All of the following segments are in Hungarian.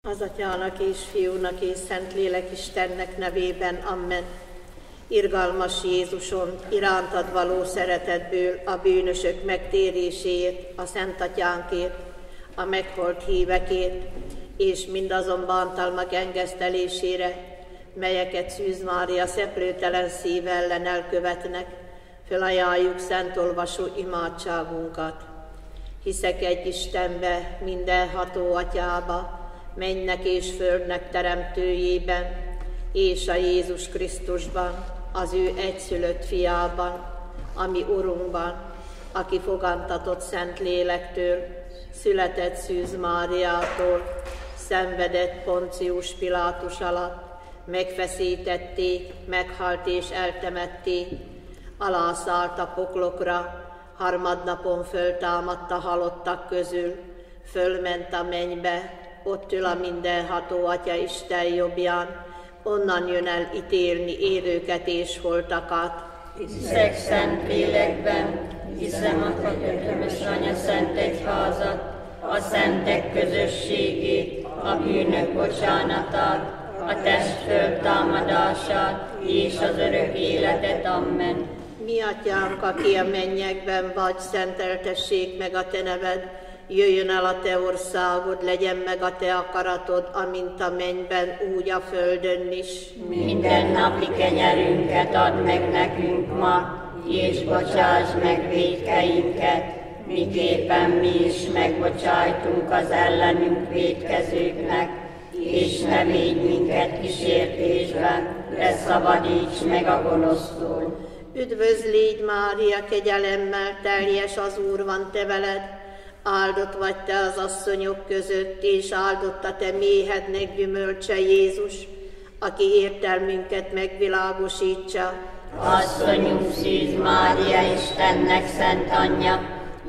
Az Atyának és Fiúnak és Szentlélek Istennek nevében, amen. Irgalmas Jézusom, irántad való szeretetből a bűnösök megtéréséért, a Szent Atyánkért, a meghalt hívekért, és mindazon bántalmak engesztelésére, melyeket Szűz Mária szeplőtelen szív ellen elkövetnek, felajánljuk szentolvasó imádságunkat. Hiszek egy Istenbe, mindenható Atyába, mennynek és földnek teremtőjében, és a Jézus Krisztusban, az ő egyszülött fiában, ami Urunkban, aki fogantatott Szent Lélektől, született Szűz Máriától, szenvedett Poncius Pilátus alatt, megfeszítették, meghalt és eltemették, alászállt a poklokra, harmadnapon föltámadt a halottak közül, fölment a mennybe, ott ül a mindenható Atya Isten jobbján, onnan jön el ítélni élőket és holtakat. Hiszek Szent Lélekben, hiszem a Katolikus Anya Szent Egyházat, a szentek közösségét, a bűnök bocsánatát, a test föltámadását és az örök életet. Amen. Mi Atyánk, aki a mennyekben vagy, szenteltessék meg a Te neved, jöjjön el a Te országod, legyen meg a Te akaratod, amint a mennyben, úgy a földön is. Minden napi kenyerünket add meg nekünk ma, és bocsáss meg vétkeinket, miképpen mi is megbocsájtunk az ellenünk vétkezőknek, és ne védj minket kísértésben, de szabadíts meg a gonosztól. Üdvözl légy, Mária, kegyelemmel teljes, az Úr van te veled, áldott vagy te az asszonyok között, és áldott a te méhednek gyümölcse Jézus, aki értelmünket megvilágosítsa. Asszonyunk Szűz Mária, Istennek szent anyja,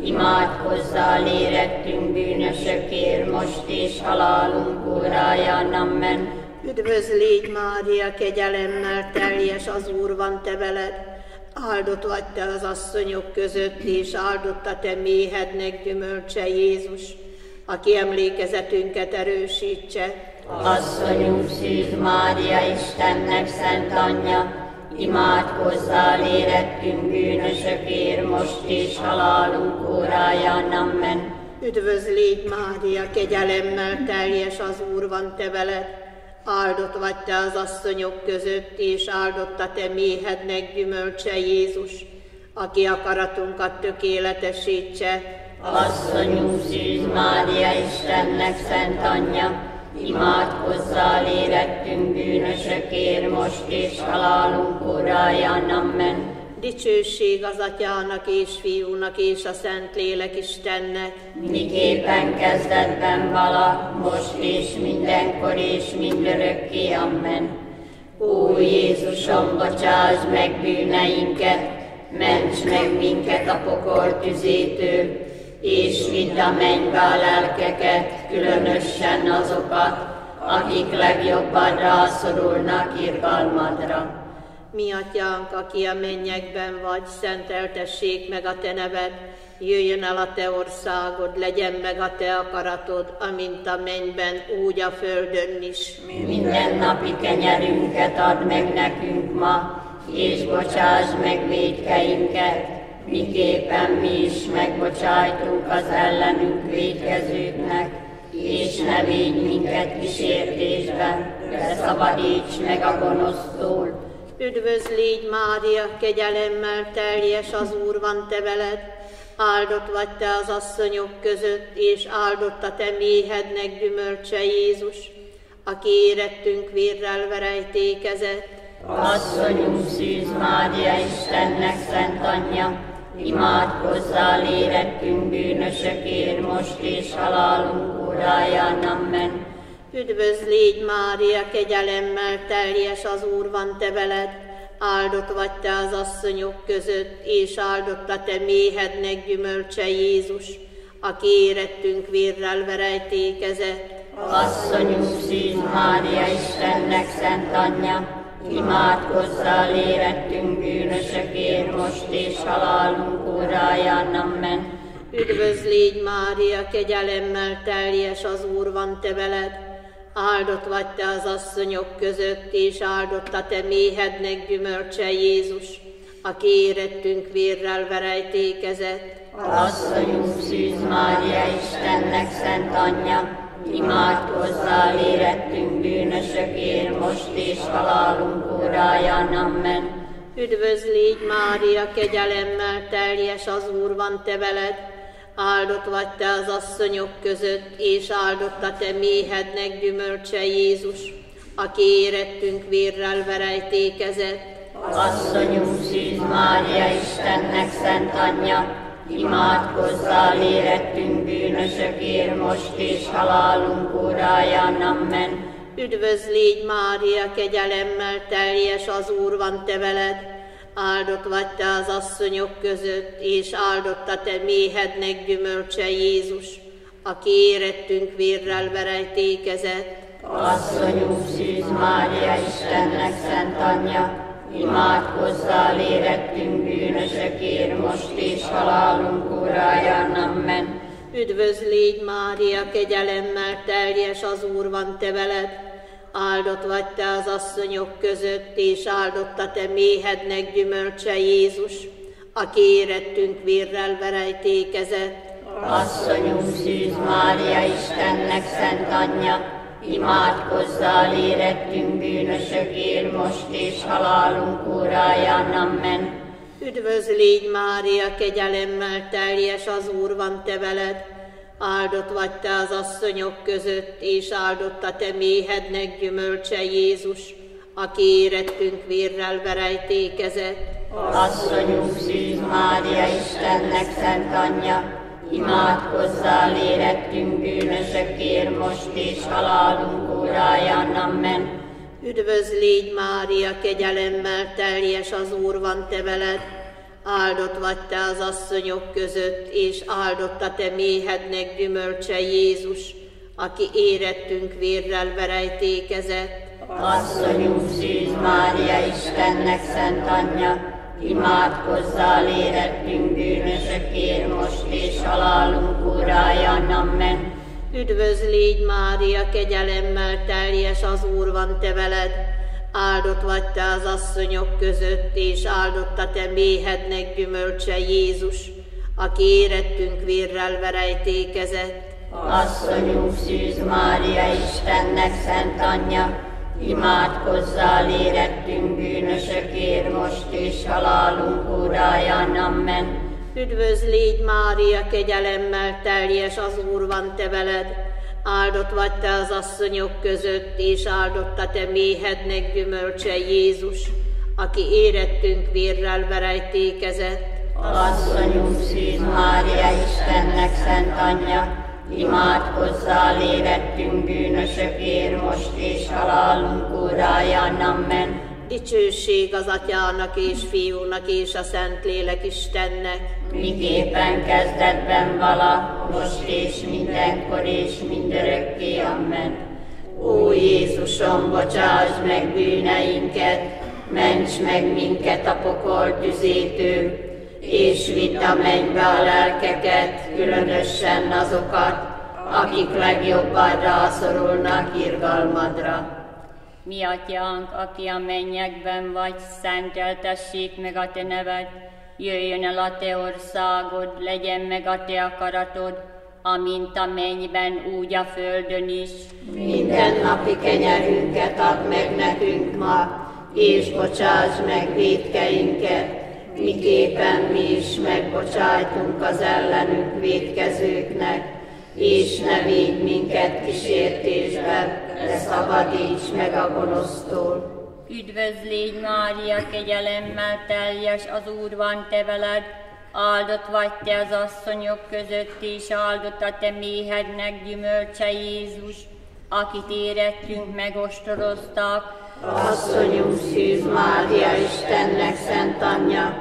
imádkozzál érettünk bűnösökért, most és halálunk óráján. Amen. Üdvözl légy, Mária, kegyelemmel teljes, az Úr van te veled, áldott vagy te az asszonyok között, és áldott a te méhednek gyümölcse Jézus, aki emlékezetünket erősítse. Asszonyunk Szűz Mária, Istennek szent anyja, imádkozzál érettünk bűnösökért, most és halálunk óráján. Amen. Üdvözl légy, Mária, kegyelemmel teljes, az Úr van te veled, áldott vagy te az asszonyok között, és áldott a te méhednek gyümölcse Jézus, aki akaratunkat tökéletesítse. Asszonyunk Szűz Mária, Istennek szent anyja, imádkozzál érettünk bűnösökért, most és halálunk óráján. Amen. Dicsőség az Atyának és Fiúnak és a Szentlélek Istennek, miképpen kezdetben vala, most és mindenkor és mindörökké. Amen. Ó Jézusom, bocsáss meg bűneinket, ments meg minket a pokol tüzétől, és vidd a mennybe a lelkeket, különösen azokat, akik legjobban rászorulnak irgalmadra. Mi Atyánk, aki a mennyekben vagy, szenteltessék meg a te neved, jöjjön el a te országod, legyen meg a te akaratod, amint a mennyben, úgy a földön is. Minden napi kenyerünket add meg nekünk ma, és bocsáss meg vétkeinket, miképpen mi is megbocsájtunk az ellenünk vétkezőknek, és ne védj minket kísértésben, de szabadíts meg a gonosztól. Üdvözl légy, Mária, kegyelemmel teljes, az Úr van te veled, áldott vagy te az asszonyok között, és áldott a te méhednek gyümölcse Jézus, aki érettünk vérrel verejtékezett. Asszonyunk Szűz Mária, Istennek szent anyja, imádkozzál érettünk bűnösökért, most és halálunk óráján. Amen. Üdvözl légy, Mária, kegyelemmel teljes, az Úr van te veled, áldott vagy te az asszonyok között, és áldott a te méhednek gyümölcse Jézus, aki érettünk vérrel verejtékezett. Asszonyunk Szűz Mária, Istennek szent anyja, imádkozzál érettünk bűnösökért, most és halálunk óráján. Amen. Üdvözl légy, Mária, kegyelemmel teljes, az Úr van te veled, áldott vagy te az asszonyok között, és áldott a te méhednek gyümölcse Jézus, aki érettünk vérrel verejtékezett. Asszonyunk Szűz Mária, Istennek szent anyja, imádkozzál érettünk bűnösökért, most és halálunk óráján. Amen. Üdvözl légy, Mária, kegyelemmel teljes, az Úr van te veled, áldott vagy te az asszonyok között, és áldott a te méhednek gyümölcse Jézus, aki érettünk vérrel verejtékezett. Asszonyunk Szűz Mária, Istennek szent anyja, imádkozzál érettünk bűnösökért, most és halálunk óráján. Amen. Üdvözl légy, Mária, kegyelemmel teljes, az Úr van te veled, áldott vagy te az asszonyok között, és áldott a te méhednek gyümölcse Jézus, aki érettünk vérrel verejtékezett. Asszonyunk Szűz Mária, Istennek szent anyja, imádkozzál érettünk bűnösökért, most és halálunk óráján. Amen. Üdvözl légy, Mária, kegyelemmel teljes, az Úr van te veled, áldott vagy te az asszonyok között, és áldott a te méhednek gyümölcse Jézus, aki érettünk vérrel verejtékezett. Asszonyunk Szűz Mária, Istennek szent anyja, imádkozzál érettünk bűnösökért, most és halálunk óráján. Amen. Üdvözl légy, Mária, kegyelemmel teljes, az Úr van te veled, áldott vagy te az asszonyok között, és áldott a te méhednek gyümölcse Jézus, aki érettünk vérrel verejtékezett. Asszonyunk Szűz Mária, Istennek szent anyja, imádkozzál érettünk bűnösökért, most és halálunk óráján. Amen. Üdvözl légy, Mária, kegyelemmel teljes, az Úr van te veled, áldott vagy te az asszonyok között, és áldott a te méhednek gyümölcse Jézus, aki érettünk vérrel verejtékezett. Asszonyunk Szűz Mária, Istennek szent anyja, imádkozzál érettünk bűnösökért, most és halálunk óráján. Amen. Üdvözl légy, Mária, kegyelemmel teljes, az Úr van te veled, áldott vagy te az asszonyok között, és áldott a te méhednek gyümölcse Jézus, aki érettünk vérrel verejtékezett. Asszonyunk Szűz Mária, Istennek szent anyja, imádkozzál érettünk bűnösökért, most és halálunk óráján. Amen. Üdvözl légy, Mária, kegyelemmel teljes, az Úr van te veled, áldott vagy te az asszonyok között, és áldott a te méhednek gyümölcse Jézus, aki érettünk vérrel verejtékezett. Asszonyunk Szűz Mária, Istennek szent anyja, imádkozzál érettünk bűnösökért, most és halálunk óráján. Amen. Dicsőség az Atyának és Fiúnak és a Szentlélek Istennek, miképpen kezdetben vala, most és mindenkor és mindörökké. Amen. Ó Jézusom, bocsáss meg bűneinket, ments meg minket a pokol tüzétől, és vidd a mennybe a lelkeket, különösen azokat, akik legjobban rászorulnak irgalmadra. Mi Atyánk, aki a mennyekben vagy, szenteltessék meg a te neved, jöjjön el a te országod, legyen meg a te akaratod, amint a mennyben, úgy a földön is. Mindennapi kenyerünket add meg nekünk ma, és bocsáss meg vétkeinket, miképpen mi is megbocsájtunk az ellenünk vétkezőknek, és ne védj minket kísértésbe, de szabadíts meg a gonosztól. Üdvözl légy, Mária, kegyelemmel teljes, az Úr van te veled, áldott vagy te az asszonyok között, és áldott a te méhednek gyümölcse Jézus, akit érettünk megostoroztak. Asszonyunk Szűz Mária, Istennek szent anyja,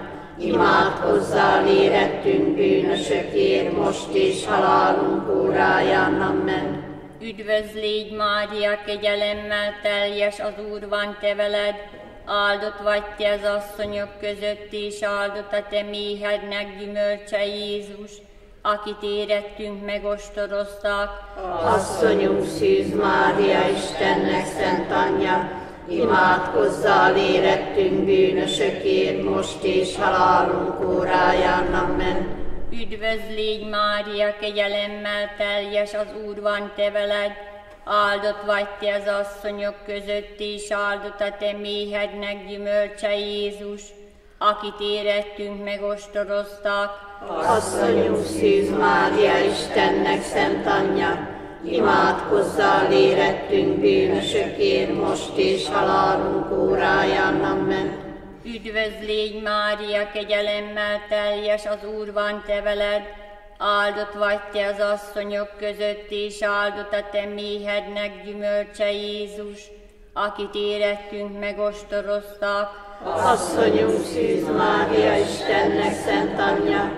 imádkozzál érettünk bűnösökért, most és halálunk óráján. Amen. Üdvözl légy, Mária, kegyelemmel teljes, az Úr van te veled, áldott vagy te az asszonyok között, és áldott a te méhednek gyümölcse Jézus, akit érettünk megostoroztak. Asszonyunk Szűz Mária, Istennek szent anyja, imádkozzál érettünk bűnösökért, most és halálunk óráján. Amen. Üdvözl légy, Mária, kegyelemmel teljes, az Úr van te veled, áldott vagy te az asszonyok között, és áldott a te méhednek gyümölcse Jézus, akit érettünk megostoroztak. Asszonyunk Szűz Mária, Istennek szent anyja, imádkozzál érettünk bűnösökért, most és halálunk óráján. Amen. Üdvözl légy, Mária, kegyelemmel teljes, az Úr van te veled, áldott vagy te az asszonyok között, és áldott a te méhednek gyümölcse Jézus, akit érettünk megostoroztak. Asszonyunk Szűz Mária, Istennek szent anyja,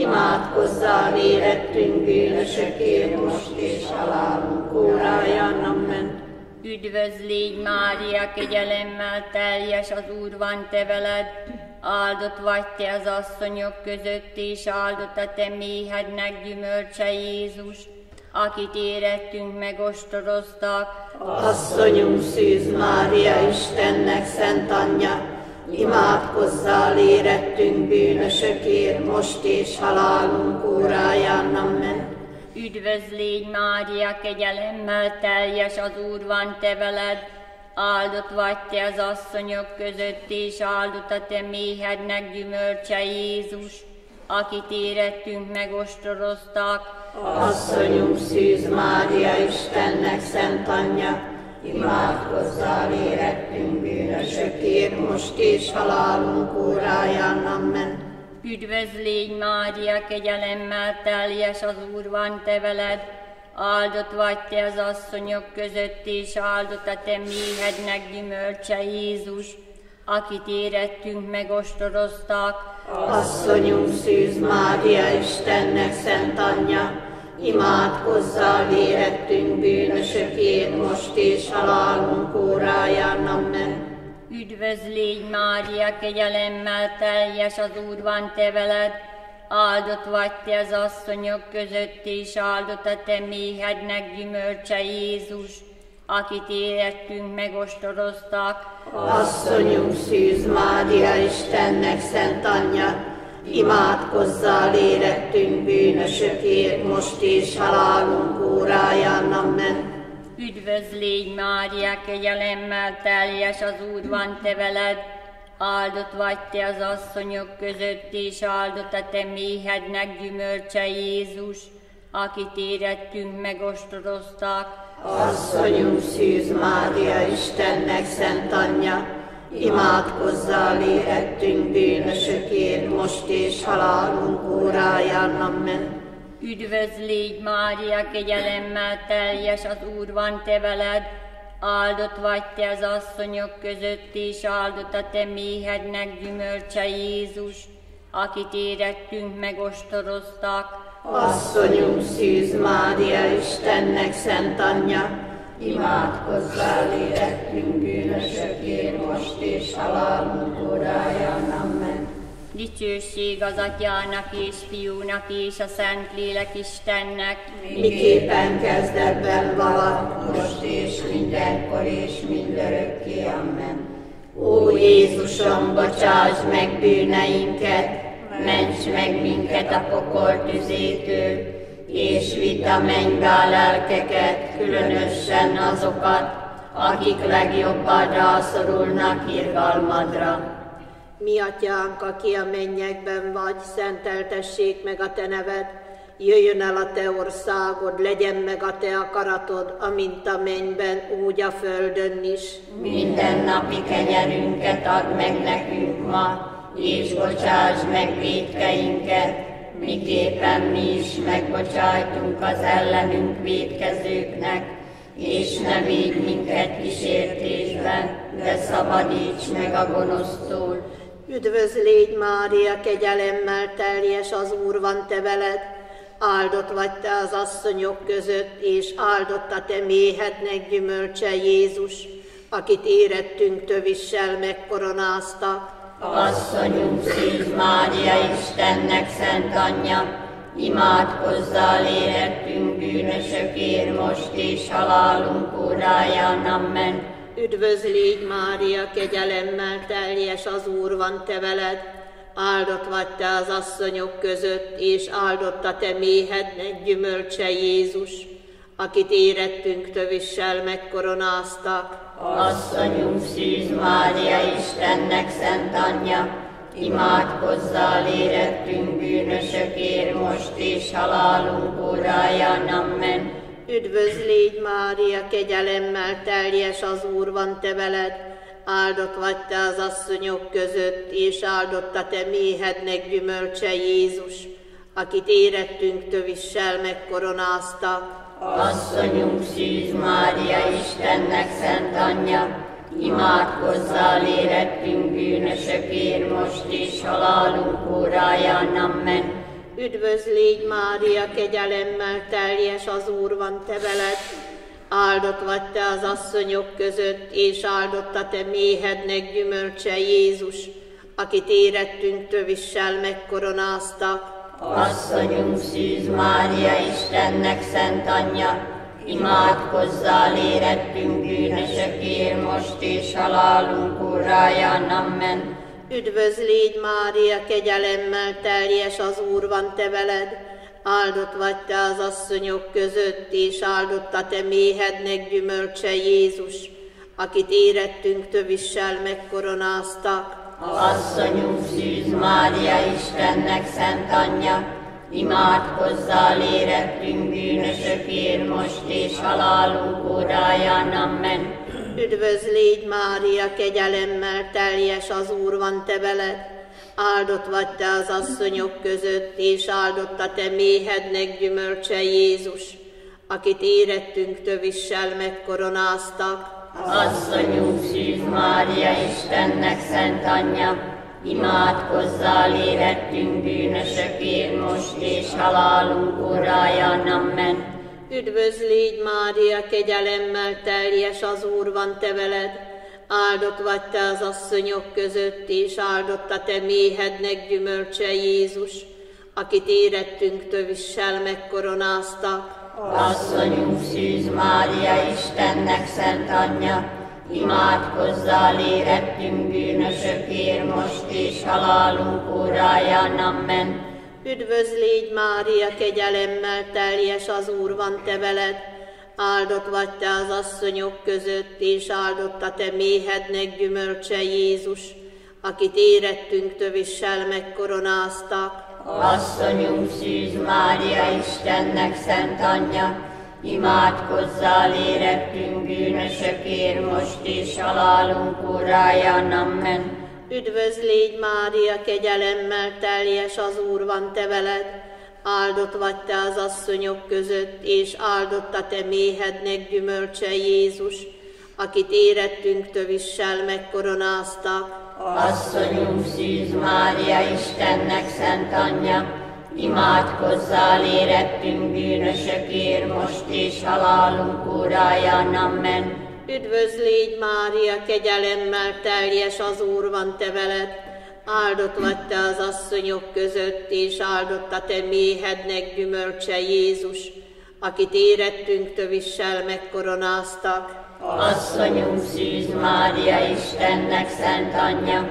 imádkozzál érettünk bűnösökért, most és halálunk óráján. Amen. Üdvözl légy, Mária, kegyelemmel teljes, az Úr van te veled, áldott vagy te az asszonyok között, és áldott a te méhednek gyümölcse Jézus, akit érettünk megostoroztak. Asszonyunk Szűz Mária, Istennek szent anyja, imádkozzál érettünk bűnösökért, most és halálunk óráján. Amen. Üdvözl légy, Mária, kegyelemmel teljes, az Úr van te veled, áldott vagy te az asszonyok között, és áldott a te méhednek gyümölcse Jézus, akit érettünk megostoroztak. Asszonyunk Szűz Mária, Istennek szent anyja, imádkozzál érettünk bűnösökért, most és halálunk óráján. Amen. Üdvözl légy, Mária, kegyelemmel teljes, az Úr van te veled, áldott vagy te az asszonyok között, és áldott a te méhednek gyümölcse Jézus, akit érettünk megostoroztak. Asszonyunk Szűz Mária, Istennek szent anyja, imádkozzál érettünk bűnösökért, most és halálunk óráján. Amen. Üdvözl légy, Mária, kegyelemmel teljes, az Úr van te veled, áldott vagy te az asszonyok között, és áldott a te méhednek gyümölcse Jézus, akit érettünk megostoroztak. Asszonyunk Szűz Mária, Istennek szent anyja, imádkozzál érettünk bűnösökért, most és halálunk óráján. Amen. Üdvözl légy, Mária, kegyelemmel teljes, az Úr van te veled, áldott vagy te az asszonyok között, és áldott a te méhednek gyümölcse Jézus, akit érettünk megostoroztak. Asszonyunk Szűz Mária, Istennek szent anyja, imádkozzál érettünk bűnösökért, most és halálunk óráján. Amen. Üdvözl légy, Mária, kegyelemmel teljes, az Úr van te veled, áldott vagy te az asszonyok között, és áldott a te méhednek gyümölcse Jézus, akit érettünk megostoroztak. Asszonyunk Szűz Mária, Istennek szent anyja, imádkozzál érettünk bűnösökért, most és halálunk óráján. Amen. Dicsőség az Atyának és Fiúnak és a Szentlélek Istennek, miképpen kezdetben valatt, most és mindenkor és mindörökké. Amen. Ó Jézusom, bocsáss meg bűneinket, ments meg minket a pokol tüzétől, és vidd a mennybe a lelkeket, különösen azokat, akik legjobban rászorulnak irgalmadra. Mi Atyánk, aki a mennyekben vagy, szenteltessék meg a te neved, jöjjön el a te országod, legyen meg a te akaratod, amint a mennyben, úgy a földön is. Mindennapi kenyerünket add meg nekünk ma, és bocsáss meg vétkeinket, miképpen mi is megbocsájtunk az ellenünk vétkezőknek, és ne védj minket kísértésben, de szabadíts meg a gonosztól. Üdvözl légy, Mária, kegyelemmel teljes, az Úr van te veled, áldott vagy te az asszonyok között, és áldott a te méhednek gyümölcse Jézus, akit érettünk tövissel megkoronáztak. Asszonyunk Szűz Mária, Istennek szent anyja, imádkozzál érettünk bűnösökért, most és halálunk óráján. Amen. Üdvözl légy, Mária, kegyelemmel teljes, az Úr van te veled, áldott vagy te az asszonyok között, és áldott a te méhednek gyümölcse, Jézus, akit érettünk tövissel megkoronáztak. Asszonyunk Szűz Mária, Istennek szent anyja, imádkozzál érettünk bűnösökért, most és halálunk óráján. Amen. Üdvözl légy, Mária, kegyelemmel teljes, az Úr van te veled, áldott vagy te az asszonyok között, és áldott a te méhednek gyümölcse, Jézus, akit érettünk tövissel megkoronáztak. Asszonyunk Szűz Mária, Istennek szent anyja, imádkozzál érettünk bűnösökért, most és halálunk óráján. Amen. Üdvözl légy, Mária, kegyelemmel teljes, az Úr van te veled, áldott vagy te az asszonyok között, és áldott a te méhednek gyümölcse, Jézus, akit érettünk tövissel megkoronáztak. Asszonyunk Szűz Mária, Istennek szent anyja, imádkozzál érettünk bűnösökért, most és halálunk óráján. Amen. Üdvözl légy, Mária, kegyelemmel teljes, az Úr van te veled, áldott vagy te az asszonyok között, és áldott a te méhednek gyümölcse, Jézus, akit érettünk tövissel megkoronáztak. Asszonyunk Szűz Mária, Istennek szent anyja, imádkozzál érettünk bűnösökért, most és halálunk óráján. Amen. Üdvözl légy, Mária, kegyelemmel teljes, az Úr van te veled, áldott vagy te az asszonyok között, és áldott a te méhednek gyümölcse, Jézus, akit érettünk tövissel megkoronáztak. Asszonyunk Szűz Mária, Istennek szent anyja, imádkozzál érettünk bűnösökért, most és halálunk óráján. Amen. Üdvözl légy, Mária, kegyelemmel teljes, az Úr van te veled, áldott vagy te az asszonyok között, és áldott a te méhednek gyümölcse, Jézus, akit érettünk tövissel megkoronáztak. Asszonyunk Szűz Mária, Istennek szent anyja, imádkozzál érettünk bűnösökért, most és halálunk óráján. Amen. Üdvözl légy, Mária, kegyelemmel teljes, az Úr van te veled, áldott vagy te az asszonyok között, és áldott a te méhednek gyümölcse, Jézus, akit érettünk tövissel megkoronáztak. Asszonyunk Szűz Mária, Istennek szent anyja, imádkozzál érettünk bűnösökért, most és halálunk óráján. Amen. Üdvözl légy, Mária, kegyelemmel teljes, az Úr van te veled, áldott vagy te az asszonyok között, és áldott a te méhednek gyümölcse, Jézus, akit érettünk tövissel megkoronáztak. Asszonyunk Szűz Mária, Istennek szent anyja, imádkozzál érettünk bűnösökért, most és halálunk óráján. Amen. Üdvözl légy, Mária, kegyelemmel teljes, az Úr van te veled, áldott vagy te az asszonyok között, és áldott a te méhednek gyümölcse, Jézus, akit érettünk tövissel megkoronáztak. Asszonyunk Szűz Mária, Istennek szent anyja,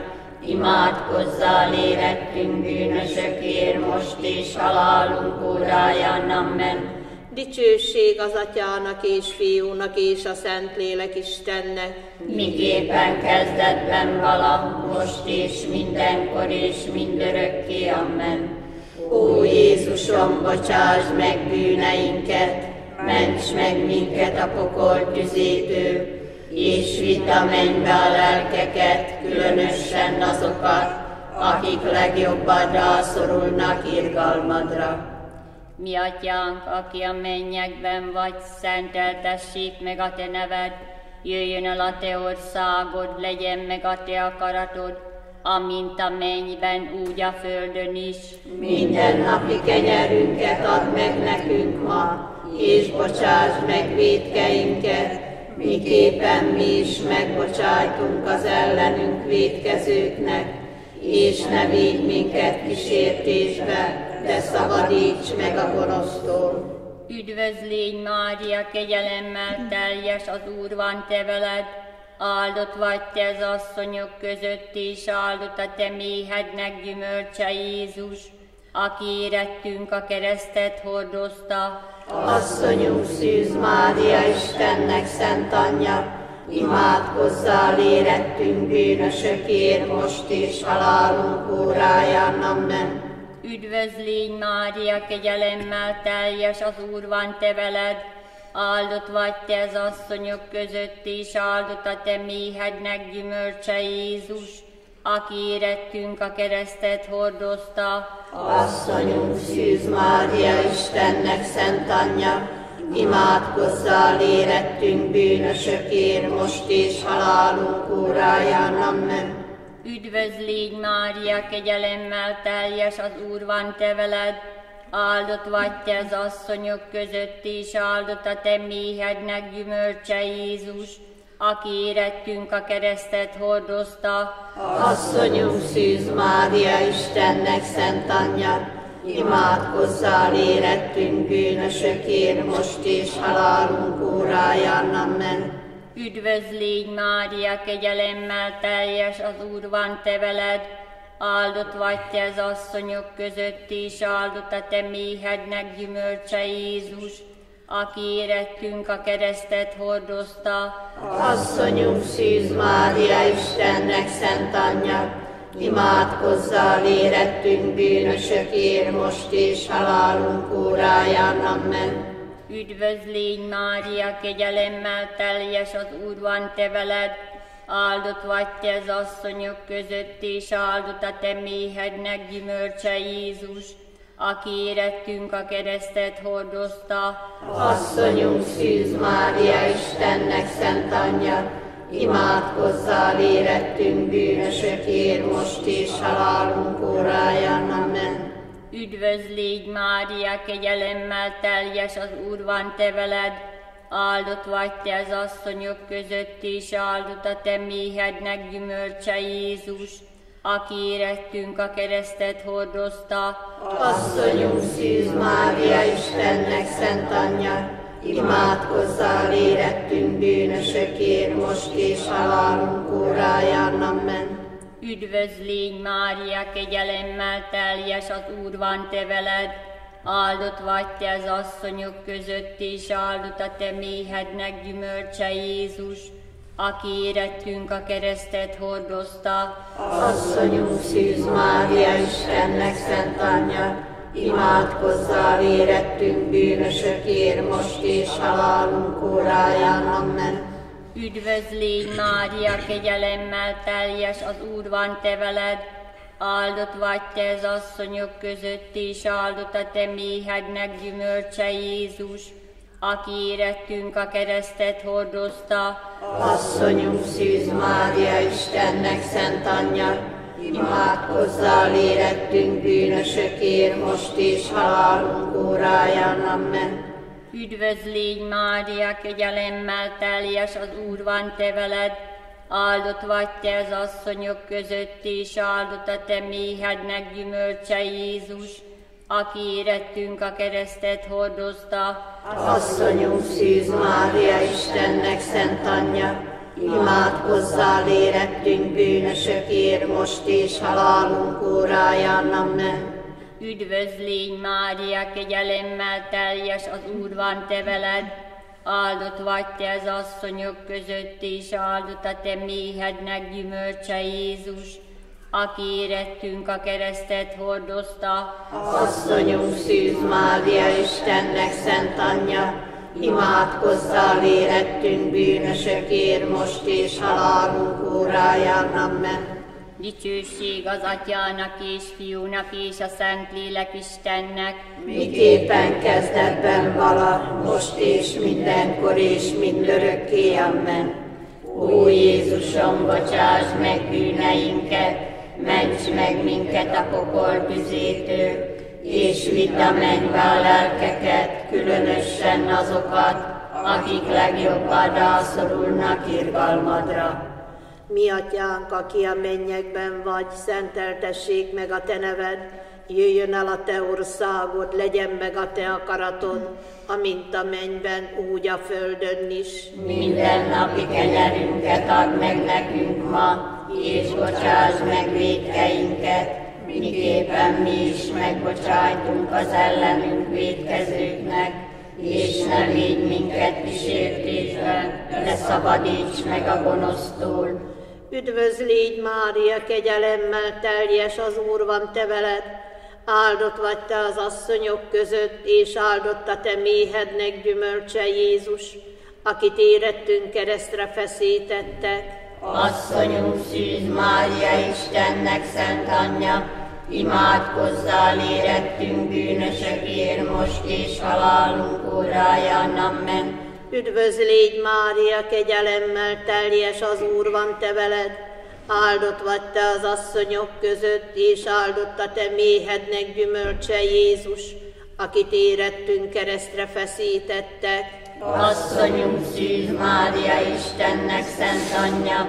imádkozzál érettünk bűnösökért, most és halálunk óráján. Amen. Dicsőség az Atyának és Fiúnak és a Szentlélek Istennek, miképpen kezdetben vala, most és mindenkor és mindörökké. Amen. Ó Jézusom, bocsáss meg bűneinket, ments meg minket a pokol tüzétől, és vidd a mennybe a lelkeket, különösen azokat, akik legjobbadra szorulnak irgalmadra. Mi atyánk, aki a mennyekben vagy, szenteltessék meg a te neved, jöjjön el a te országod, legyen meg a te akaratod, amint a mennyben, úgy a földön is. Mindennapi kenyerünket add meg nekünk ma, és bocsáss meg vétkeinket, miképpen mi is megbocsájtunk az ellenünk vétkezőknek, és ne vigy minket kísértésbe, de szabadíts meg a gonosztól. Üdvözl légy, Mária, kegyelemmel teljes, az Úr van te veled, áldott vagy te az asszonyok között, és áldott a te méhednek gyümölcse Jézus, aki érettünk a keresztet hordozta. Asszonyunk Szűz Mária, Istennek szent anyja, imádkozzál érettünk bűnösökért, most és halálunk óráján. Amen. Üdvözl légy, Mária, kegyelemmel teljes, az Úr van te veled, áldott vagy te az asszonyok között, és áldott a te méhednek gyümölcse Jézus, aki érettünk a keresztet hordozta. Asszonyunk Szűz Mária, Istennek szent anyja, imádkozzál érettünk bűnösökért, most és halálunk óráján. Amen. Üdvözl légy, Mária, kegyelemmel teljes, az Úr van te veled, áldott vagy te az asszonyok között, és áldott a te méhednek gyümölcse Jézus, aki érettünk a keresztet hordozta. Asszonyunk Szűz Mária, Istennek szent anyja, imádkozzál érettünk bűnösökért, most és halálunk óráján. Amen. Üdvözl légy, Mária, kegyelemmel teljes, az Úr van te veled, áldott vagy te az asszonyok között, és áldott a te méhednek gyümölcse Jézus, aki érettünk a keresztet hordozta. Asszonyunk Szűz Mária, Istennek szent anyja, imádkozzál érettünk bűnösökért, most és halálunk óráján. Amen. Üdvözl légy, Mária, kegyelemmel teljes, az Úr van te veled, áldott vagy te az asszonyok között, és áldott a te méhednek gyümölcse Jézus, aki érettünk a keresztet hordozta. Asszonyunk Szűz Mária, Istennek szent anyja, imádkozzál érettünk bűnösökért, most és halálunk óráján. Amen. Üdvözl légy, Mária, kegyelemmel teljes, az Úr van te veled, áldott vagy te az asszonyok között, és áldott a te méhednek gyümölcse Jézus, aki érettünk a keresztet hordozta. Asszonyunk Szűz Mária, Istennek szent anyja, imádkozzál érettünk bűnösökért, most és halálunk óráján. Amen. Üdvözl légy, Mária, kegyelemmel teljes, az Úr van te veled, áldott vagy te az asszonyok között, és áldott a te méhednek gyümölcse Jézus, aki érettünk a keresztet hordozta. Asszonyunk Szűz Mária, Istennek szent anyja, imádkozzál érettünk bűnösökért, most és halálunk óráján. Amen. Üdvözl légy, Mária, kegyelemmel teljes, az Úr van te veled, áldott vagy te az asszonyok között, és áldott a te méhednek gyümölcse Jézus, aki érettünk a keresztet hordozta. Asszonyunk Szűz Mária, Istennek szent anyja, imádkozzál érettünk bűnösökért, most és halálunk óráján. Amen. Üdvözl légy, Mária, kegyelemmel teljes, az Úr van te veled, áldott vagy te az asszonyok között, és áldott a te méhednek gyümölcse Jézus, aki érettünk a keresztet hordozta. Asszonyunk Szűz Mária, Istennek szent anyja, imádkozzál érettünk bűnösökért, most és halálunk óráján. Amen. Üdvözl légy, Mária, kegyelemmel teljes, az Úr van te veled, áldott vagy te az asszonyok között, és áldott a te méhednek gyümölcse Jézus, aki érettünk a keresztet hordozta. Asszonyunk Szűz Mária, Istennek szent anyja, imádkozzál érettünk bűnösökért, most és halálunk óráján. Amen. Dicsőség az Atyának és Fiúnak és a Szentlélek Istennek, miképpen kezdetben vala, most és mindenkor és mindörökké. Amen. Ó Jézusom, bocsáss meg bűneinket, ments meg minket a pokol tüzétől, és vidd a mennybe a lelkeket, különösen azokat, akik legjobban rászorulnak irgalmadra. Mi Atyánk, aki a mennyekben vagy, szenteltessék meg a te neved, jöjjön el a te országod, legyen meg a te akaratod, amint a mennyben, úgy a földön is. Mindennapi kenyerünket add meg nekünk ma, és bocsásd meg vétkeinket, miképpen mi is megbocsájtunk az ellenünk vétkezőknek, és ne védj minket kísértésbe, de szabadíts meg a gonosztól. Üdvözl légy, Mária, kegyelemmel teljes, az Úr van te veled, áldott vagy te az asszonyok között, és áldott a te méhednek gyümölcse Jézus, akit érettünk keresztre feszítettek. Asszonyunk Szűz Mária, Istennek szent anyja, imádkozzál érettünk bűnösökért, most és halálunk óráján. Amen. Üdvözl légy, Mária, kegyelemmel teljes, az Úr van te veled, áldott vagy te az asszonyok között, és áldott a te méhednek gyümölcse Jézus, akit érettünk keresztre feszítettek. Asszonyunk Szűz Mária, Istennek szent anyja,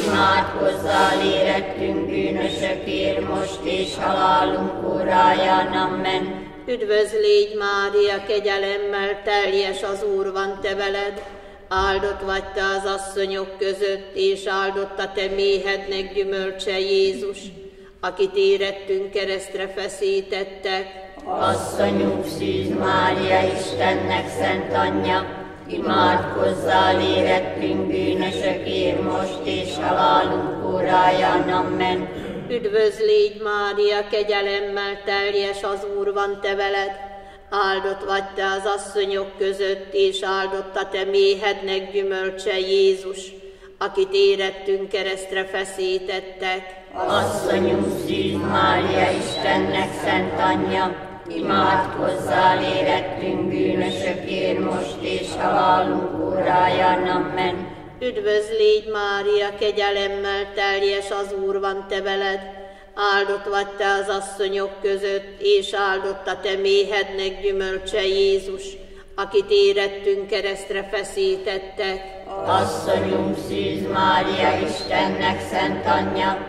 imádkozzál érettünk bűnösökért, most és halálunk óráján. Amen. Üdvözl légy, Mária, kegyelemmel teljes, az Úr van te veled, áldott vagy te az asszonyok között, és áldott a te méhednek gyümölcse Jézus, akit érettünk keresztre feszítettek. Asszonyunk Szűz Mária, Istennek szent anyja, imádkozzál érettünk bűnösökért, most és halálunk óráján. Amen. Üdvözl légy, Mária, kegyelemmel teljes, az Úr van te veled, áldott vagy te az asszonyok között, és áldott a te méhednek gyümölcse Jézus, akit érettünk keresztre feszítettek. Asszonyunk Szűz Mária, Istennek szent anyja, imádkozzál érettünk bűnösökért, most és halálunk óráján. Amen. Üdvözl légy, Mária, kegyelemmel teljes, az Úr van te veled, áldott vagy te az asszonyok között, és áldott a te méhednek gyümölcse Jézus, akit érettünk keresztre feszítettek. Asszonyunk Szűz Mária, Istennek szent anyja,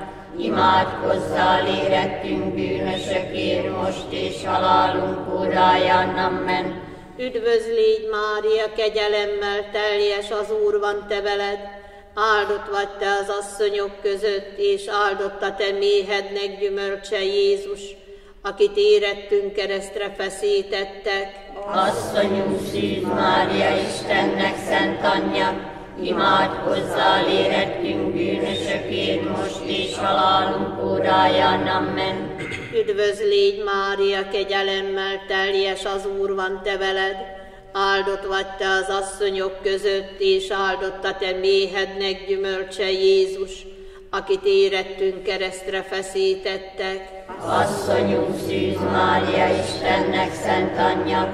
imádkozzál érettünk bűnösökért, most és halálunk óráján. Amen. Üdvözl légy, Mária, kegyelemmel teljes, az Úr van te veled, áldott vagy te az asszonyok között, és áldott a te méhednek gyümölcse Jézus, akit érettünk keresztre feszítettek. Asszonyunk Szűz Mária, Istennek szent anyja, imádkozzál érettünk bűnösökért, most és halálunk óráján. Amen. Üdvözl légy, Mária, kegyelemmel teljes, az Úr van te veled, áldott vagy te az asszonyok között, és áldott a te méhednek gyümölcse Jézus, akit érettünk keresztre feszítettek. Asszonyunk Szűz Mária, Istennek szent anyja,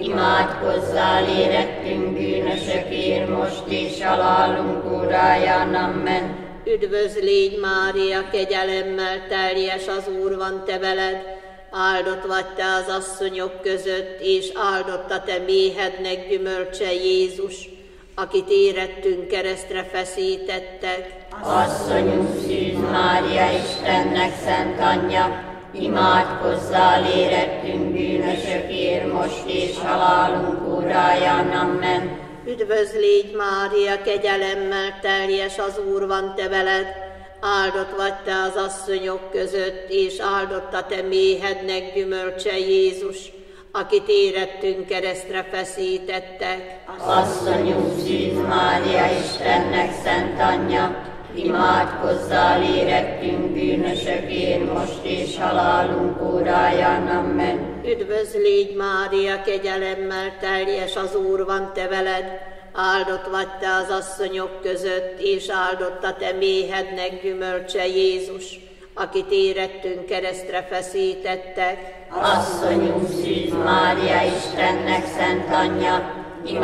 imádkozzál érettünk bűnösökért, most és halálunk óráján. Amen. Üdvözl légy, Mária, kegyelemmel teljes, az Úr van te veled, áldott vagy te az asszonyok között, és áldott a te méhednek gyümölcse Jézus, akit érettünk keresztre feszítettek. Asszonyunk Szűz Mária, Istennek szent anyja, imádkozzál érettünk bűnösökért, most és halálunk óráján. Amen. Üdvözl légy, Mária, kegyelemmel teljes, az Úr van te veled, áldott vagy te az asszonyok között, és áldott a te méhednek gyümölcse Jézus, akit érettünk keresztre feszítettek. Asszonyunk Szűz Mária, Istennek szent anyja, imádkozzál érettünk bűnösökért, most és halálunk óráján. Amen. Üdvözl légy, Mária, kegyelemmel teljes, az Úr van te veled, áldott vagy te az asszonyok között, és áldott a te méhednek gyümölcse Jézus, akit érettünk keresztre feszítettek. Asszonyunk Szűz Mária, Istennek szent anyja,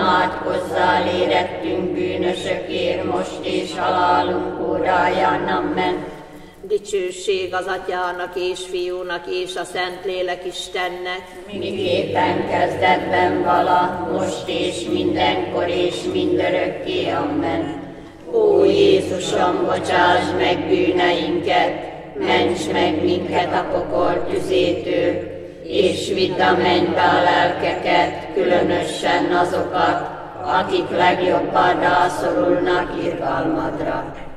imádkozzál érettünk bűnösökért, most és halálunk óráján. Amen. Dicsőség az Atyának és Fiúnak és a Szentlélek Istennek, miképpen kezdetben vala, most és mindenkor és mindörökké. Amen. Ó Jézusom, bocsáss meg bűneinket, ments meg minket a pokol tüzétől, és vidd a mennybe a lelkeket, különösen azokat, akik legjobban rászorulnak irgalmadra.